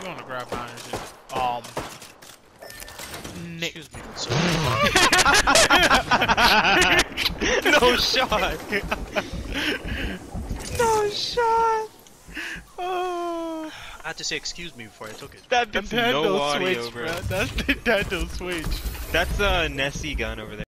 You wanna grab mine and just Excuse me. No shot. No shot. Oh. I had to say excuse me before I took it. That That's Nintendo no audio, Switch, bro. bro. That's Nintendo Switch. That's a Nessie gun over there.